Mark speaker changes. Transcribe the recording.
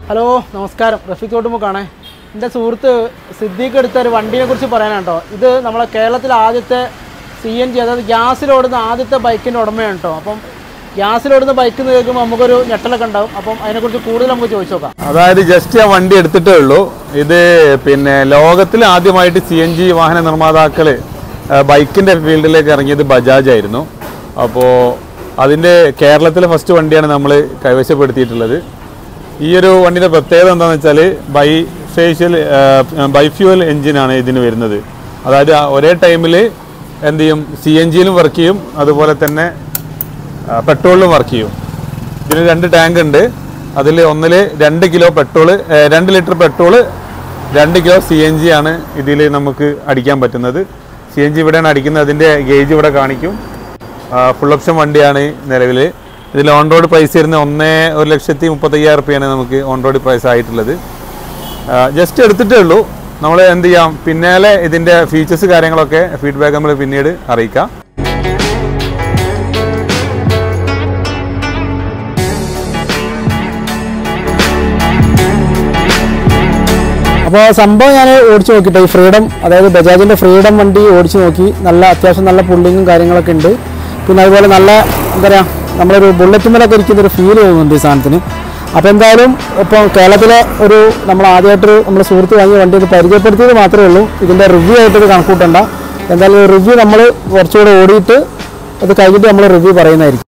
Speaker 1: Hello നമസ്കാരം, റഫീഖ് തോട്ടുമുക്കാണേ. എൻ്റെ സുഹൃത്ത് സിദ്ദീഖ് എടുത്ത ഒരു വണ്ടിയെക്കുറിച്ച് പറയാനാണ് കേട്ടോ. ഇത് നമ്മളെ കേരളത്തിലെ ആദ്യത്തെ CNG, അതായത് ഗ്യാസിലോടുന്ന ആദ്യത്തെ ബൈക്കിൻ്റെ ഉടമയാണ് കേട്ടോ. അപ്പം ഗ്യാസിലോടുന്ന ബൈക്ക് എന്ന് കേൾക്കുമ്പോൾ നമുക്കൊരു ഞെട്ടലൊക്കെ ഉണ്ടാവും. അപ്പം അതിനെക്കുറിച്ച് കൂടുതൽ നമുക്ക് ചോദിച്ചു നോക്കാം.
Speaker 2: അതായത് ജസ്റ്റ് ആ വണ്ടി എടുത്തിട്ടേ ഉള്ളൂ. ഇത് പിന്നെ ലോകത്തിൽ ആദ്യമായിട്ട് CNG വാഹന നിർമ്മാതാക്കൾ ബൈക്കിൻ്റെ ഫീൽഡിലേക്ക് ഇറങ്ങിയത് ബജാജ് ആയിരുന്നു. അപ്പോൾ അതിൻ്റെ കേരളത്തിലെ ഫസ്റ്റ് വണ്ടിയാണ് നമ്മൾ കൈവശപ്പെടുത്തിയിട്ടുള്ളത്. ഈ ഒരു വണ്ടിയുടെ പ്രത്യേകത എന്താണെന്ന് വെച്ചാൽ ബൈഫ്യൂവൽ എൻജിനാണ് ഇതിന് വരുന്നത്. അതായത് ഒരേ ടൈമിൽ എന്ത് ചെയ്യും, CNGയിലും വർക്ക് ചെയ്യും, അതുപോലെ തന്നെ പെട്രോളിലും വർക്ക് ചെയ്യും. ഇതിന് 2 ടാങ്ക് ഉണ്ട്. അതിൽ ഒന്നിൽ 2 kilo petrol, 2 litre petrol, 2 kilo CNG ആണ് ഇതിൽ നമുക്ക് അടിക്കാൻ പറ്റുന്നത്. CNG ഇവിടെയാണ് അടിക്കുന്നത്. അതിൻ്റെ ഗേജ് ഇവിടെ കാണിക്കും. ഫുൾ ഓപ്ഷൻ വണ്ടിയാണ് നിലവിൽ. ഇതിൽ ഓൺ റോഡ് പ്രൈസ് വരുന്നത് 1,35,000 രൂപയാണ് നമുക്ക് ഓൺ റോഡ് പ്രൈസ് ആയിട്ടുള്ളത്. ജസ്റ്റ് എടുത്തിട്ടേ ഉള്ളൂ. നമ്മൾ എന്ത് ചെയ്യാം, പിന്നാലെ ഇതിൻ്റെ ഫീച്ചേഴ്സ് കാര്യങ്ങളൊക്കെ ഫീഡ്ബാക്ക് നമ്മൾ പിന്നീട് അറിയിക്കാം.
Speaker 1: അപ്പോൾ സംഭവം ഞാൻ ഓടിച്ച് നോക്കിയിട്ട് ഈ ഫ്രീഡം, അതായത് ബജാജിൻ്റെ ഫ്രീഡം വണ്ടി ഓടിച്ച് നോക്കി. അത്യാവശ്യം നല്ല പുള്ളിങ്ങും കാര്യങ്ങളൊക്കെ ഉണ്ട്. പിന്നെ അതുപോലെ നല്ല എന്താ പറയുക, നമ്മളൊരു ബുള്ളറ്റുമ്മലൊക്കെ ഇരിക്കുന്നൊരു ഫീൽ തോന്നുന്നുണ്ട് ഈ സാധനത്തിന്. അപ്പോൾ എന്തായാലും ഇപ്പോൾ കേരളത്തിലെ നമ്മൾ ആദ്യമായിട്ടൊരു നമ്മുടെ സുഹൃത്ത് വാങ്ങിയ വണ്ടി ഒന്ന് പരിചയപ്പെടുത്തിയത് മാത്രമേ ഉള്ളൂ. ഇതിൻ്റെ റിവ്യൂ ആയിട്ടൊരു കണക്കൂട്ടണ്ട. എന്തായാലും റിവ്യൂ നമ്മൾ കുറച്ചുകൂടെ ഓടിയിട്ട് അത് കഴിഞ്ഞിട്ട് നമ്മൾ റിവ്യൂ പറയുന്നതായിരിക്കും.